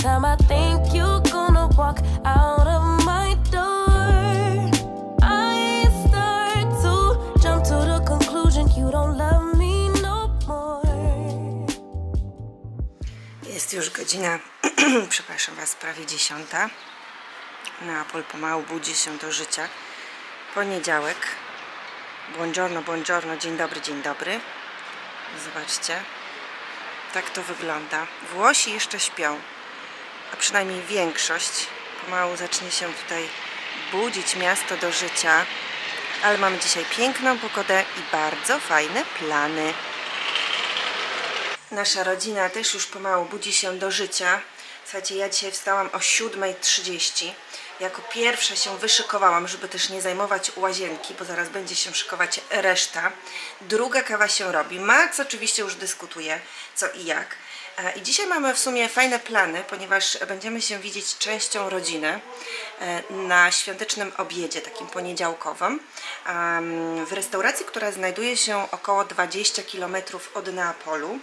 time I think you're gonna walk out of my door, I start to jump to the conclusion you don't love me no more. Jest już godzina, przepraszam Was, prawie 10. Neapol pomału budzi się do życia. Poniedziałek. Buongiorno, buongiorno, dzień dobry, dzień dobry. Zobaczcie, tak to wygląda. Włosi jeszcze śpią, a przynajmniej większość. Pomału zacznie się tutaj budzić miasto do życia. Ale mamy dzisiaj piękną pogodę i bardzo fajne plany. Nasza rodzina też już pomału budzi się do życia. Słuchajcie, ja dzisiaj wstałam o 7:30. Jako pierwsza się wyszykowałam, żeby też nie zajmować łazienki, bo zaraz będzie się szykować reszta. Druga kawa się robi. Max oczywiście już dyskutuje co i jak. I dzisiaj mamy w sumie fajne plany, ponieważ będziemy się widzieć częścią rodziny na świątecznym obiedzie, takim poniedziałkowym, w restauracji, która znajduje się około 20 km od Neapolu.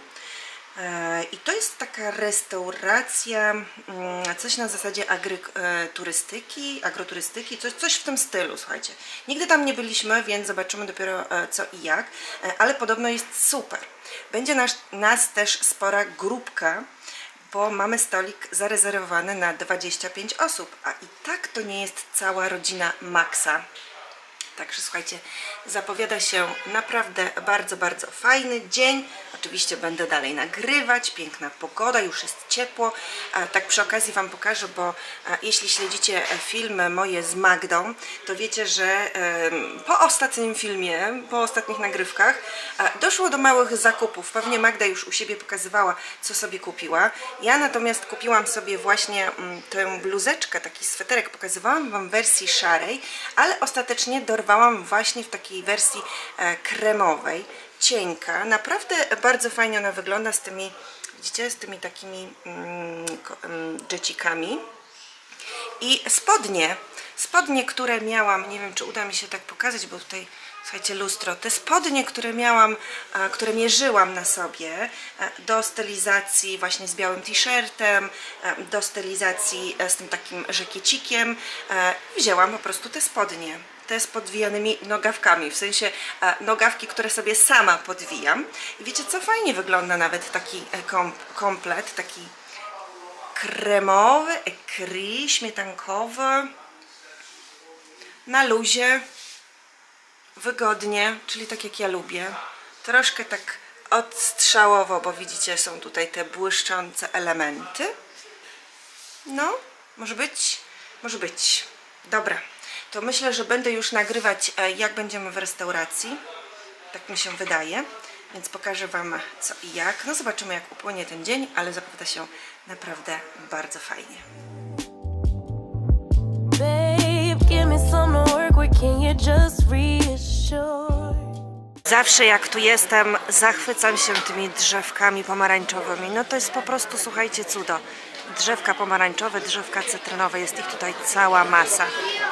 I to jest taka restauracja, coś na zasadzie agroturystyki, coś w tym stylu, słuchajcie. Nigdy tam nie byliśmy, więc zobaczymy dopiero co i jak, ale podobno jest super. Będzie nas też spora grupka, bo mamy stolik zarezerwowany na 25 osób, a i tak to nie jest cała rodzina Maxa. Także słuchajcie, zapowiada się naprawdę bardzo, bardzo fajny dzień. Oczywiście będę dalej nagrywać, piękna pogoda, już jest ciepło. Tak przy okazji Wam pokażę, bo jeśli śledzicie filmy moje z Magdą, to wiecie, że po ostatnim filmie, po ostatnich nagrywkach doszło do małych zakupów. Pewnie Magda już u siebie pokazywała, co sobie kupiła. Ja natomiast kupiłam sobie właśnie tę bluzeczkę, taki sweterek. Pokazywałam Wam w wersji szarej, ale ostatecznie dorwałam właśnie w takiej wersji kremowej, cienka. Naprawdę bardzo fajnie ona wygląda z tymi, widzicie, z tymi takimi dżecikami. I spodnie, które miałam, nie wiem, czy uda mi się tak pokazać, bo tutaj, słuchajcie, lustro. Te spodnie, które miałam, które mierzyłam na sobie do stylizacji właśnie z białym t-shirtem, do stylizacji z tym takim żakiecikiem, wzięłam po prostu te spodnie. Te z podwijanymi nogawkami, w sensie nogawki, które sobie sama podwijam. I wiecie co, fajnie wygląda nawet taki komplet, taki kremowy, écrit, śmietankowy, na luzie, wygodnie, czyli tak jak ja lubię. Troszkę tak odstrzałowo, bo widzicie, są tutaj te błyszczące elementy. No, może być, może być. Dobra. To myślę, że będę już nagrywać, jak będziemy w restauracji. Tak mi się wydaje. Więc pokażę Wam co i jak. No zobaczymy, jak upłynie ten dzień, ale zapowiada się naprawdę bardzo fajnie. Zawsze jak tu jestem, zachwycam się tymi drzewkami pomarańczowymi. No to jest po prostu, słuchajcie, cudo. Drzewka pomarańczowe, drzewka cytrynowe, jest ich tutaj cała masa.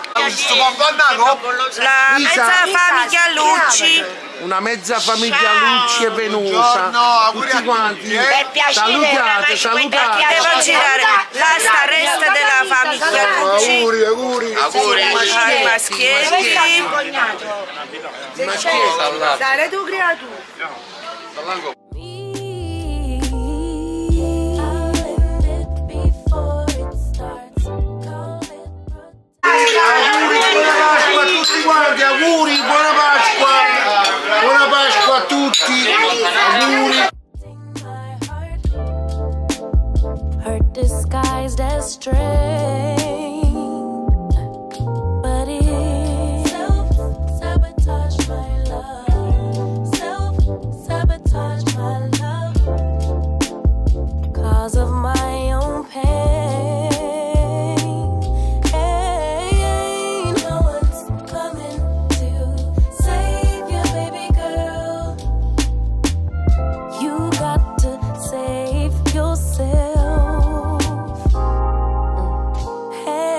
La mezza famiglia Lucci. Una mezza famiglia Lucci è venuta. Tutti quanti. Salutate, salutate. Devo girare la resta della famiglia Lucci. Auguri, auguri. Auguri. Ai maschietti. Sare tu creatura. Guardi, auguri, buona Pasqua a tutti, auguri. Hurt disguised as strength, but it self-sabotage my love, self-sabotage my love, cause of my own pain. Save yourself. Hey.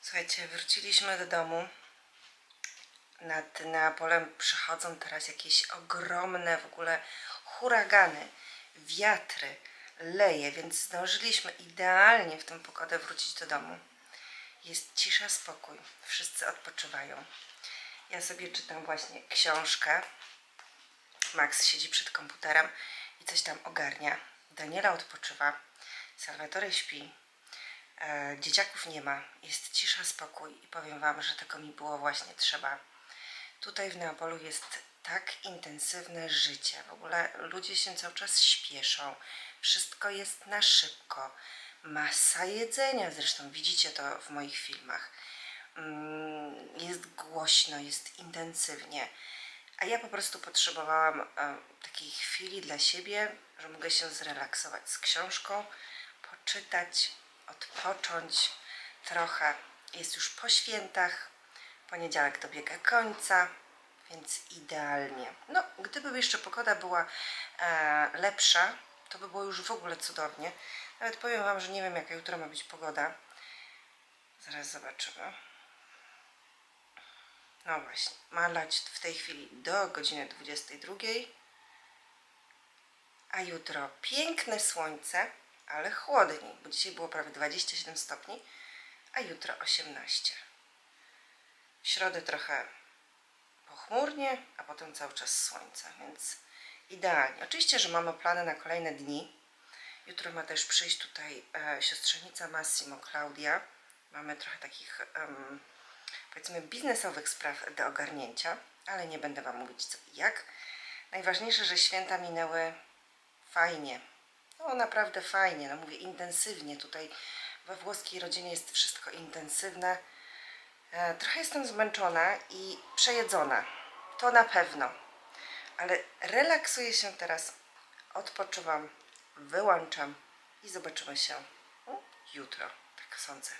Słuchajcie, wróciliśmy do domu. Nad Neapolem przychodzą teraz jakieś ogromne w ogóle huragany, wiatry, leje, więc zdążyliśmy idealnie w tę pogodę wrócić do domu. Jest cisza, spokój, wszyscy odpoczywają. Ja sobie czytam właśnie książkę. Max siedzi przed komputerem i coś tam ogarnia. Daniela odpoczywa, Salvatore śpi. Dzieciaków nie ma, jest cisza, spokój i powiem wam, że tego mi było właśnie trzeba. Tutaj w Neapolu jest tak intensywne życie, w ogóle ludzie się cały czas śpieszą, wszystko jest na szybko, masa jedzenia, zresztą widzicie to w moich filmach. Jest głośno, jest intensywnie, a ja po prostu potrzebowałam takiej chwili dla siebie, że mogę się zrelaksować z książką, poczytać, odpocząć trochę. Jest już po świętach, poniedziałek dobiega końca, więc idealnie. No, gdyby jeszcze pogoda była lepsza, to by było już w ogóle cudownie. Nawet powiem wam, że nie wiem, jaka jutro ma być pogoda. Zaraz zobaczymy. No właśnie, ma lać w tej chwili do godziny 22, a jutro piękne słońce, ale chłodniej, bo dzisiaj było prawie 27 stopni, a jutro 18. W środę trochę pochmurnie, a potem cały czas słońce, więc idealnie. Oczywiście, że mamy plany na kolejne dni. Jutro ma też przyjść tutaj siostrzenica Massimo, Klaudia. Mamy trochę takich, powiedzmy, biznesowych spraw do ogarnięcia, ale nie będę wam mówić co i jak. Najważniejsze, że święta minęły fajnie. No naprawdę fajnie, no mówię intensywnie. Tutaj we włoskiej rodzinie jest wszystko intensywne. Trochę jestem zmęczona i przejedzona, to na pewno, ale relaksuję się teraz, odpoczywam, wyłączam i zobaczymy się jutro, tak sądzę.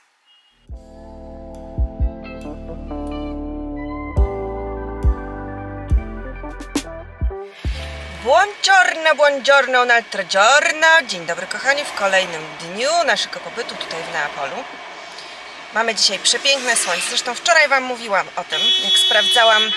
Buongiorno, buongiorno, un altro giorno. Dzień dobry kochani, w kolejnym dniu naszego pobytu tutaj w Neapolu. Mamy dzisiaj przepiękne słońce, zresztą wczoraj wam mówiłam o tym, jak sprawdzałam.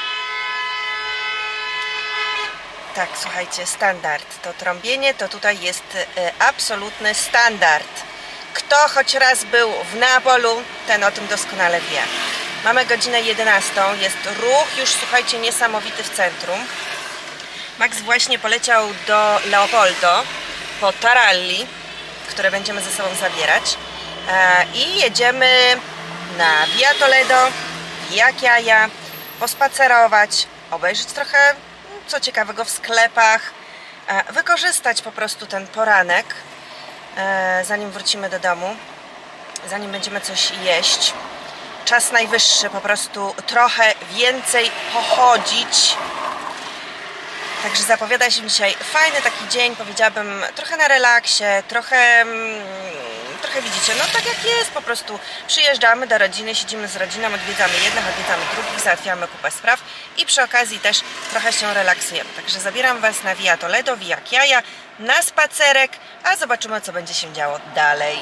Tak, słuchajcie, standard, to trąbienie to tutaj jest absolutny standard. Kto choć raz był w Neapolu, ten o tym doskonale wie. Mamy godzinę 11, jest ruch już, słuchajcie, niesamowity w centrum. Max właśnie poleciał do Leopoldo po Taralli, które będziemy ze sobą zabierać. I jedziemy na Via Toledo, Via Chiaia, pospacerować, obejrzeć trochę co ciekawego w sklepach, wykorzystać po prostu ten poranek, zanim wrócimy do domu, zanim będziemy coś jeść. Czas najwyższy po prostu trochę więcej pochodzić. Także zapowiada się dzisiaj fajny taki dzień, powiedziałabym, trochę na relaksie, trochę widzicie, no tak jak jest, po prostu przyjeżdżamy do rodziny, siedzimy z rodziną, odwiedzamy jednych, odwiedzamy drugich, załatwiamy kupę spraw i przy okazji też trochę się relaksujemy. Także zabieram was na Via Toledo, Via Chiaia, na spacerek, a zobaczymy, co będzie się działo dalej.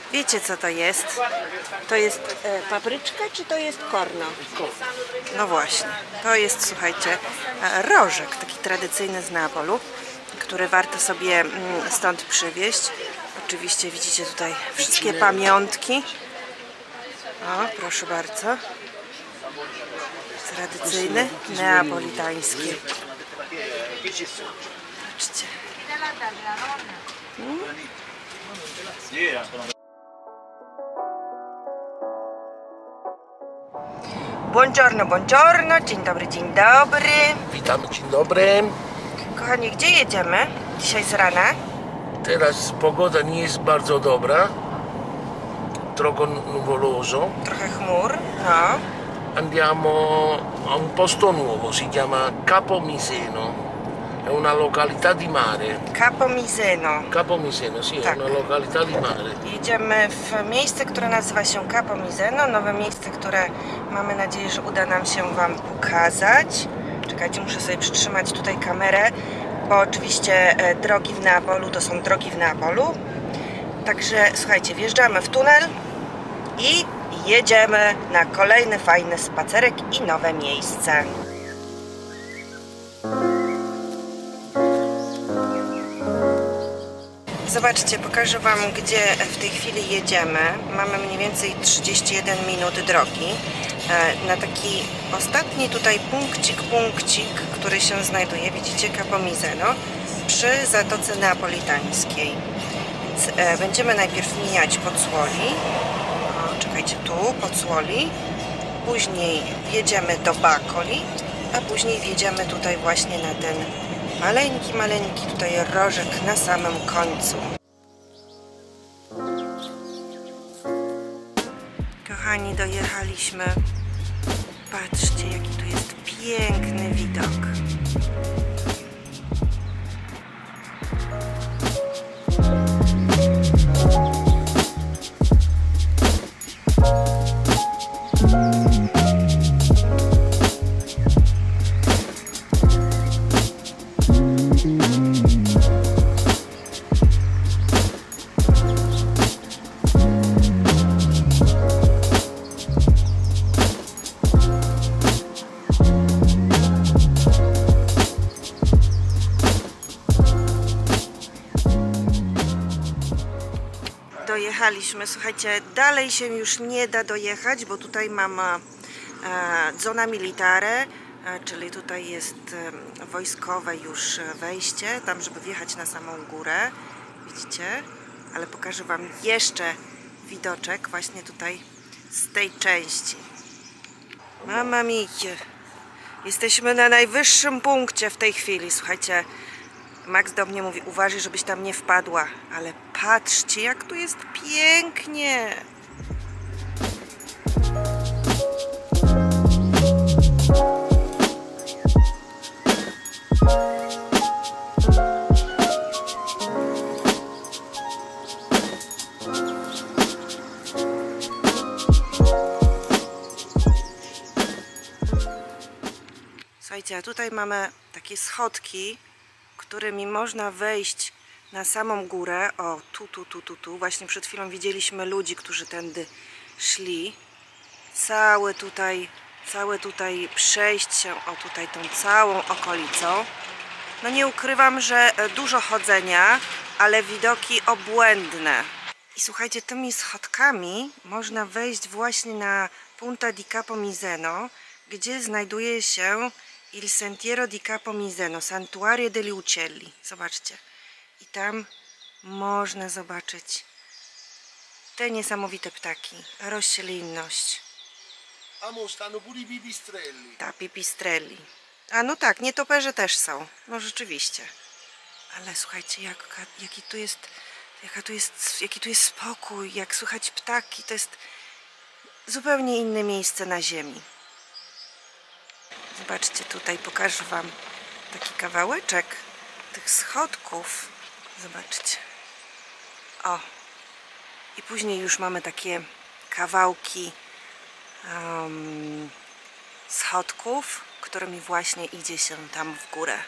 Wiecie co to jest? To jest papryczka czy to jest korno? No właśnie, to jest, słuchajcie, rożek, taki tradycyjny z Neapolu, który warto sobie stąd przywieźć. Oczywiście widzicie tutaj wszystkie pamiątki. O, proszę bardzo. Tradycyjny, neapolitański. Zobaczcie. Buongiorno, buongiorno, dzień dobry, dzień dobry. Witamy, dzień dobry. Kochani, gdzie jedziemy dzisiaj z rana? Teraz pogoda nie jest bardzo dobra. Trochę nuvoloso. Trochę chmur, no. Andiamo a un posto nuovo, si chiama Capomiseno. È una località di mare. Capomiseno. Capomiseno, sì, Tak. è una località di mare. Jedziemy w miejsce, które nazywa się Capomiseno. Nowe miejsce, które mamy nadzieję, że uda nam się Wam pokazać. Czekajcie, muszę sobie przytrzymać tutaj kamerę, bo oczywiście drogi w Neapolu to są drogi w Neapolu. Także słuchajcie, wjeżdżamy w tunel i jedziemy na kolejny fajny spacerek i nowe miejsce. Zobaczcie, pokażę Wam, gdzie w tej chwili jedziemy. Mamy mniej więcej 31 minut drogi na taki ostatni tutaj punkcik, który się znajduje, widzicie, Capomiseno, przy Zatoce Neapolitańskiej. Więc będziemy najpierw mijać Pozzuoli. O, czekajcie, tu Pozzuoli. Później wjedziemy do Bacoli, a później wjedziemy tutaj właśnie na ten maleńki tutaj rożek na samym końcu. Kochani, dojechaliśmy. Patrzcie, jaki tu jest piękny widok. Dojechaliśmy, słuchajcie, dalej się już nie da dojechać, bo tutaj mamy zona militare, czyli tutaj jest wojskowe już wejście, tam żeby wjechać na samą górę, widzicie, ale pokażę Wam jeszcze widoczek właśnie tutaj z tej części. Mamma mia, jesteśmy na najwyższym punkcie w tej chwili, słuchajcie. Max do mnie mówi, uważaj, żebyś tam nie wpadła, ale patrzcie, jak tu jest pięknie. Słuchajcie, a tutaj mamy takie schodki, którymi można wejść na samą górę. O, tu. Właśnie przed chwilą widzieliśmy ludzi, którzy tędy szli. Całe tutaj przejść się, o tutaj tą całą okolicą. No nie ukrywam, że dużo chodzenia, ale widoki obłędne. I słuchajcie, tymi schodkami można wejść właśnie na Punta di Capomiseno, gdzie znajduje się Il Sentiero di Capomiseno, Santuario degli Uccelli. Zobaczcie. I tam można zobaczyć te niesamowite ptaki, roślinność. Amo, stanno pure i pipistrelli. Ta, pipistrelli. A no tak, nietoperze też są. No rzeczywiście. Ale słuchajcie, jaki tu jest spokój, jak słychać ptaki. To jest zupełnie inne miejsce na ziemi. Zobaczcie, tutaj pokażę Wam taki kawałeczek tych schodków. Zobaczcie. O. I później już mamy takie kawałki schodków, którymi właśnie idzie się tam w górę.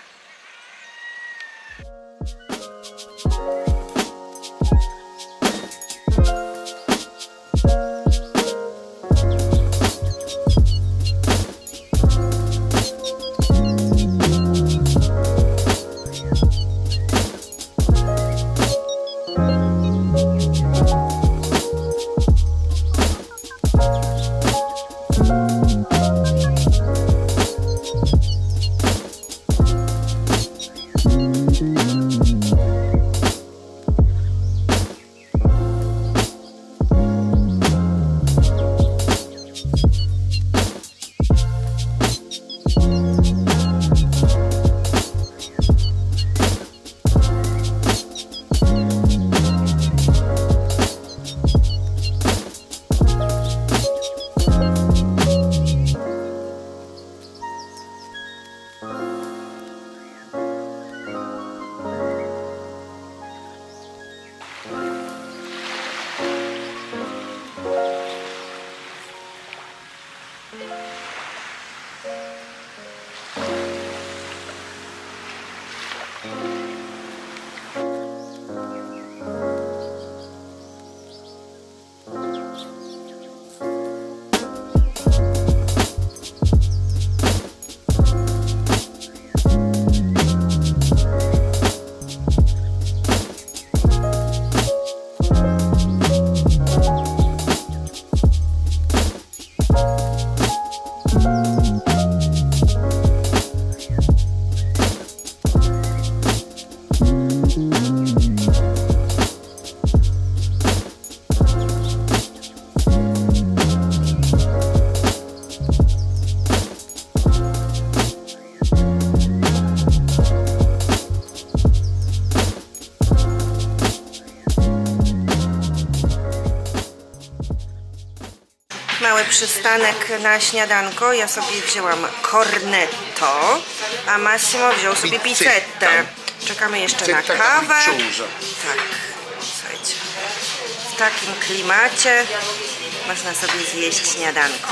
mały przystanek na śniadanko. Ja sobie wzięłam cornetto, a Massimo wziął sobie pizzettę. Czekamy jeszcze na kawę. Tak, słuchajcie. W takim klimacie można sobie zjeść śniadanko.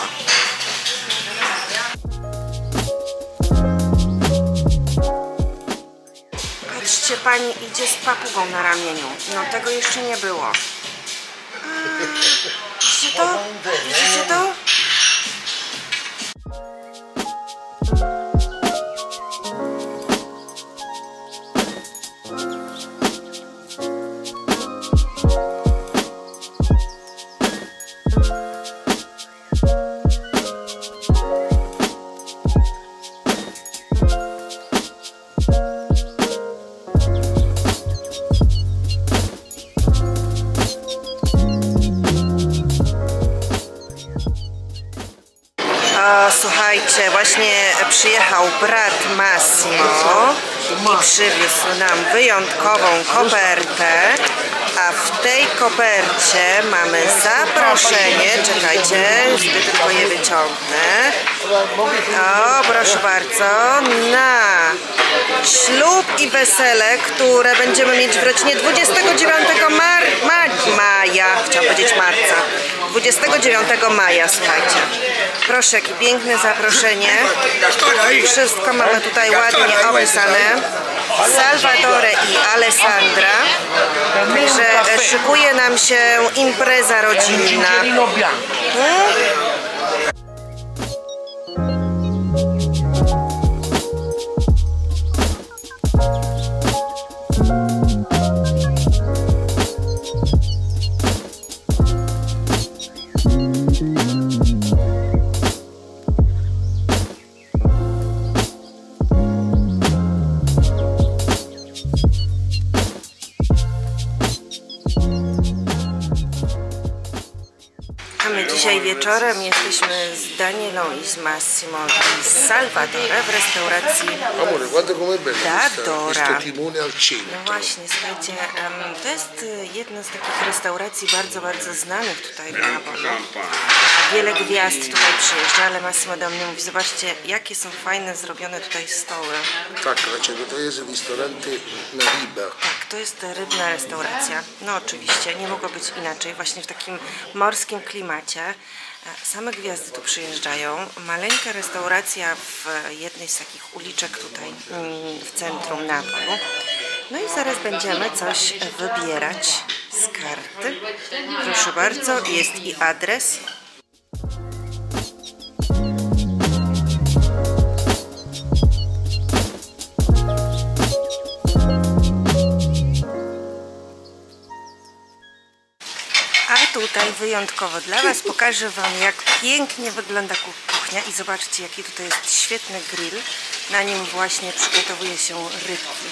Patrzcie, pani idzie z papugą na ramieniu. No tego jeszcze nie było. Widzicie to? Widzicie to? Słuchajcie, właśnie przyjechał brat Massimo i przywiózł nam wyjątkową kopertę, a w tej kopercie mamy zaproszenie, czekajcie, żeby tylko je wyciągnę. O, proszę bardzo, na ślub i wesele, które będziemy mieć w rodzinie 29 maja, chciałam powiedzieć marca, 29 maja, słuchajcie. Proszę, jakie piękne zaproszenie. Wszystko mamy tutaj ładnie opisane. Salvatore i Alessandra. Także szykuje nam się impreza rodzinna. Dzisiaj wieczorem jesteśmy z Danielą i z Massimo i z Salvatore w restauracji Amore, guarda com'è bello Dadora. questo timone al centro. No właśnie, słuchajcie, to jest jedna z takich restauracji bardzo, bardzo znanych tutaj w Napoli. Wiele gwiazd tutaj przyjeżdża, ale Massimo do mnie mówi, zobaczcie, jakie są fajne zrobione tutaj stoły. Tak, dlaczego to jest ristorante na rybę. Tak, to jest rybna restauracja. No oczywiście, nie mogło być inaczej, właśnie w takim morskim klimacie. Same gwiazdy tu przyjeżdżają. Maleńka restauracja w jednej z takich uliczek tutaj w centrum Napolu. No i zaraz będziemy coś wybierać z karty. Proszę bardzo, jest i adres. Tutaj wyjątkowo dla Was pokażę Wam, jak pięknie wygląda kuchnia i zobaczcie, jaki tutaj jest świetny grill. Na nim właśnie przygotowuje się rybki.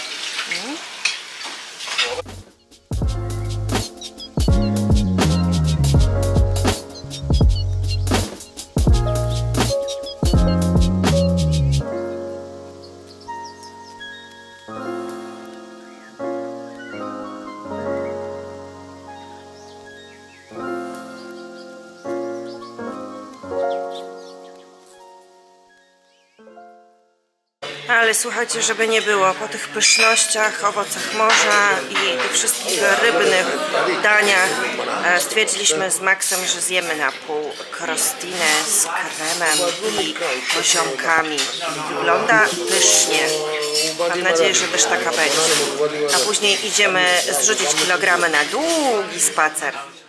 Ale słuchajcie, żeby nie było, po tych pysznościach, owocach morza i tych wszystkich rybnych daniach stwierdziliśmy z Maxem, że zjemy na pół crostinę z kremem i poziomkami. Wygląda pysznie. Mam nadzieję, że też taka będzie. A później idziemy zrzucić kilogramy na długi spacer.